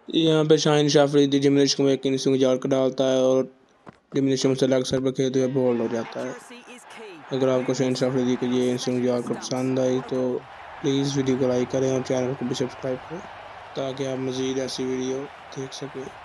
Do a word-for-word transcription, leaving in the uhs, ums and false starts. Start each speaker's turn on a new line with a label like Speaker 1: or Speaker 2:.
Speaker 1: यहाँ पे शाहीन शाह अफरीदी जिमनिश को एक इनिंग जार कर डालता है और जिमनिश से लेग सर पर खेलते हुए बोल्ड हो जाता है। अगर आपको शाहीन शाह अफरीदी की ये इनिंग जार कर पसंद आई तो प्लीज़ वीडियो को लाइक करें और चैनल को भी सब्सक्राइब करें ताकि आप मज़ीद ऐसी वीडियो देख सकें।